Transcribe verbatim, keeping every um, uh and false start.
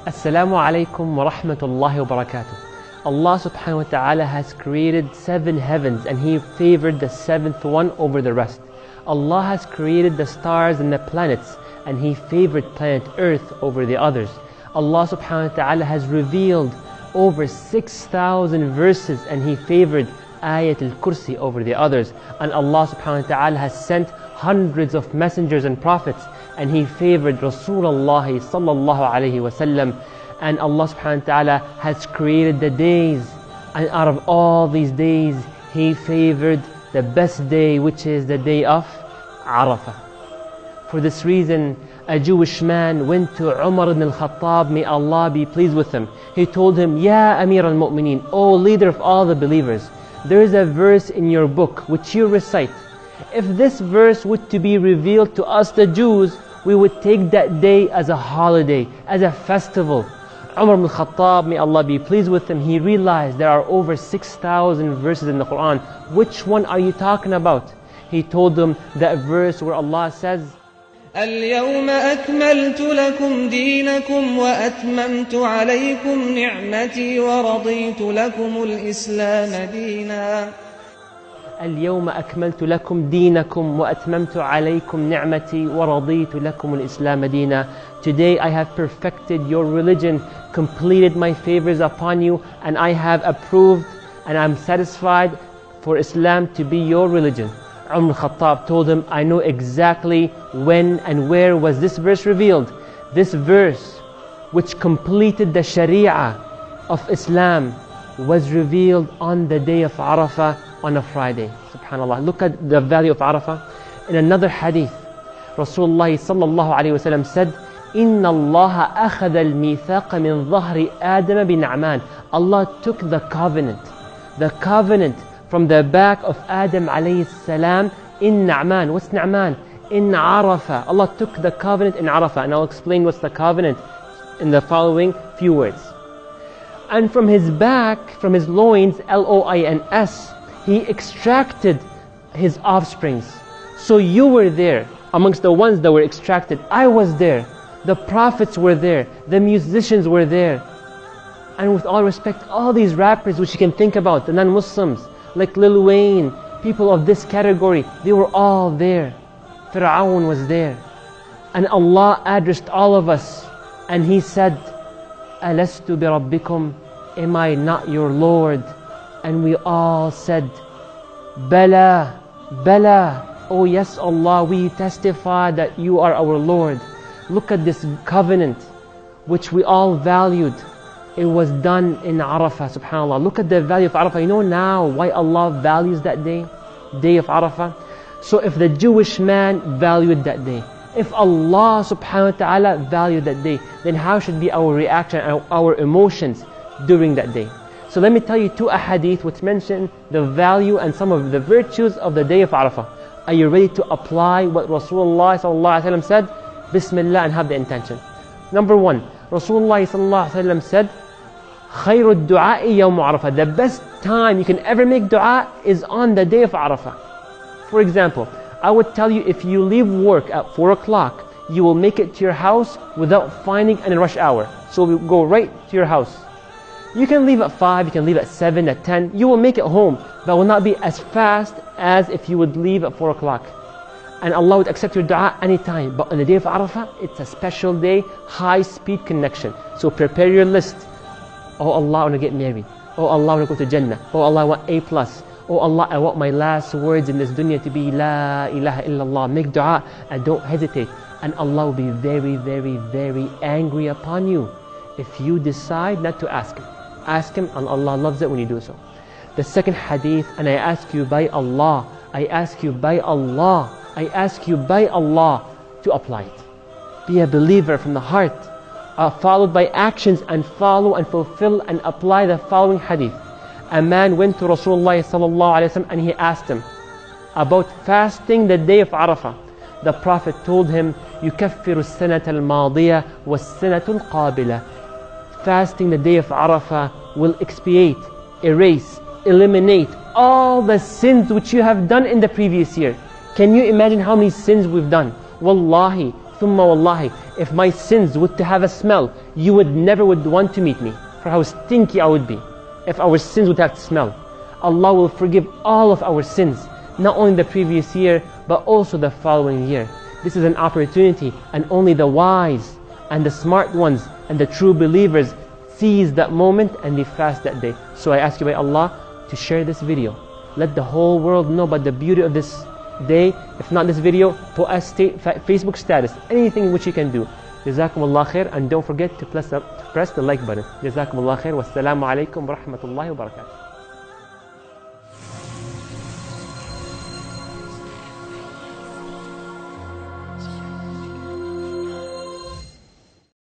Assalamu alaikum wa rahmatullahi wa barakatuh. Allah subhanahu wa ta'ala has created seven heavens and He favored the seventh one over the rest. Allah has created the stars and the planets and He favored planet Earth over the others. Allah subhanahu wa ta'ala has revealed over six thousand verses and He favored Ayat al-Kursi over the others. And Allah subhanahu wa ta'ala has sent hundreds of messengers and prophets and He favored Rasulullah sallallahu alayhi wa sallam. And Allah subhanahu wa ta'ala has created the days, and out of all these days He favored the best day, which is the day of Arafah. For this reason, a Jewish man went to Umar ibn al-Khattab, may Allah be pleased with him. He told him, Ya Amir al-Mu'mineen, O leader of all the believers, there is a verse in your book which you recite. If this verse were to be revealed to us the Jews, we would take that day as a holiday, as a festival. Umar ibn al-Khattab, may Allah be pleased with him, he realized there are over six thousand verses in the Quran. Which one are you talking about? He told them that verse where Allah says, اليوم أكملت لكم دينكم وأتممت عليكم نعمتي ورضيت لكم الإسلام دينا. اليوم أكملت لكم دينكم وأتممت عليكم نعمتي ورضيت لكم الإسلام دينا. Today I have perfected your religion, completed my favors upon you, and I have approved and I'm satisfied for Islam to be your religion. Umar al-Khattab told him, I know exactly when and where was this verse revealed. This verse, which completed the Sharia of Islam, was revealed on the day of Arafah on a Friday. Subhanallah. Look at the value of Arafah. In another hadith, Rasulullah sallallahu alayhi wa sallam said, إِنَّ اللَّهَ أَخَذَ الْمِيثَاقَ مِنْ ظَهْرِ آدَمَ بِنَعْمَانِ. Allah took the covenant, the covenant from the back of Adam alayhi salam in Na'man. What's Na'man? In Arafah. Allah took the covenant in Arafah. And I'll explain what's the covenant in the following few words. And from his back, from his loins, L O I N S, He extracted his offsprings. So you were there amongst the ones that were extracted. I was there. The prophets were there. The musicians were there. And with all respect, all these rappers which you can think about, the non-Muslims, like Lil Wayne, people of this category, they were all there. Fir'aun was there. And Allah addressed all of us and He said, Alastu bi Rabbikum, am I not your Lord? And we all said, Bala, Bala, oh yes Allah, we testify that you are our Lord. Look at this covenant which we all valued. It was done in Arafah, subhanAllah. Look at the value of Arafah. You know now why Allah values that day, day of Arafah? So if the Jewish man valued that day, if Allah subhanahu wa ta'ala valued that day, then how should be our reaction, our emotions during that day? So let me tell you two ahadith which mention the value and some of the virtues of the day of Arafah. Are you ready to apply what Rasulullah sallallahu alaihi wasallam said? Bismillah, and have the intention. Number one, Rasulullah sallallahu alaihi wasallam said, خير الدعاء يوم عرفة. The best time you can ever make dua is on the day of Arafah. For example, I would tell you, if you leave work at four o'clock, you will make it to your house without finding any rush hour. So we go right to your house. You can leave at five, you can leave at seven, at ten. You will make it home, but will not be as fast as if you would leave at four o'clock. And Allah would accept your dua anytime. But on the day of Arafah, it's a special day, high speed connection. So prepare your list. Oh Allah, I want to get married. Oh Allah, I want to go to Jannah. Oh Allah, I want A plus. Oh Allah, I want my last words in this dunya to be La ilaha illallah. Make dua and don't hesitate. And Allah will be very, very, very angry upon you if you decide not to ask Him. Ask Him, and Allah loves it when you do so. The second hadith, and I ask you by Allah, I ask you by Allah, I ask you by Allah to apply it. Be a believer from the heart, uh, followed by actions, and follow and fulfill and apply the following hadith. A man went to Rasulullah sallallahu alaihi wasallam and he asked him about fasting the day of Arafah. The Prophet told him, يُكَفِّرُ السَّنَةَ الْمَاضِيَةَ وَالسَّنَةُ الْقَابِلَةَ. Fasting the day of Arafah will expiate, erase, eliminate all the sins which you have done in the previous year. Can you imagine how many sins we've done? Wallahi, Thumma wallahi, if my sins would to have a smell, you would never would want to meet me, for how stinky I would be. If our sins would have to smell. Allah will forgive all of our sins, not only the previous year, but also the following year. This is an opportunity, and only the wise and the smart ones and the true believers seize that moment and they fast that day. So I ask you by Allah to share this video. Let the whole world know about the beauty of this day. If not this video, put a state, Facebook status, anything which you can do. Jazakumullah khair, and don't forget to press the, press the like button. Jazakumullah khair. Wassalamu alaikum wa rahmatullahi wa barakatuh.